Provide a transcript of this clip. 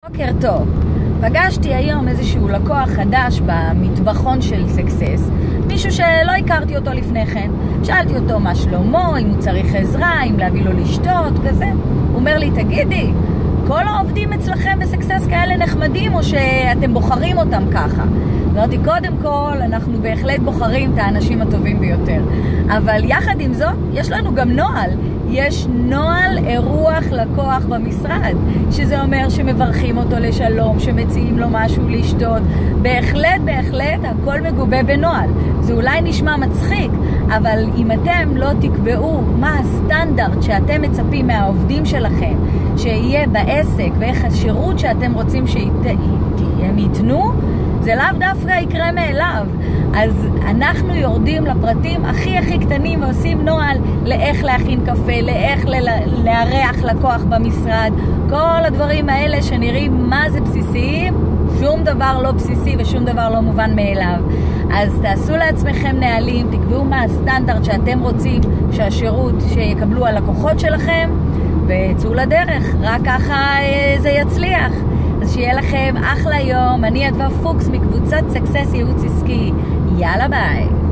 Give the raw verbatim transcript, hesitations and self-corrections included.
בוקר טוב. פגשתי היום איזשהו לקוח חדש במטבחון של סקסס, מישהו שלא הכרתי אותו לפני כן. שאלתי אותו מה שלומו, אם הוא צריך עזרה, אם להביא לו לשתות, כזה. הוא אומר לי, תגידי, כל העובדים אצלכם בסקסס כאלה נחמדים או שאתם בוחרים אותם ככה? אמרתי, קודם כל, אנחנו בהחלט בוחרים את האנשים הטובים ביותר. אבל יחד עם זאת, יש לנו גם נועל. יש נועל אירוח לקוח במשרד, שזה אומר שמברכים אותו לשלום, שמציעים לו משהו לשתות. בהחלט, בהחלט, הכל מגובה בנועל. זה אולי נשמע מצחיק, אבל אם אתם לא תקבעו מה הסטנדרט שאתם מצפים מהעובדים שלכם, שיהיה בעסק ואיך השירות שאתם רוצים שהם ייתנו, זה לאו דווקא יקרה מאליו. אז אנחנו יורדים לפרטים הכי הכי קטנים ועושים נועל לאיך להכין קפה, לאיך לארח לקוח במשרד. כל הדברים האלה שנראים מה זה בסיסיים, שום דבר לא בסיסי ושום דבר לא מובן מאליו. אז תעשו לעצמכם נהלים, תקבעו מה הסטנדרט שאתם רוצים שהשירות שיקבלו הלקוחות שלכם, וצאו לדרך, רק ככה זה יצליח. אז שיהיה לכם אחלה יום. אני אדווה פוקס מקבוצת סקסס ייעוץ עסקי. יאללה ביי.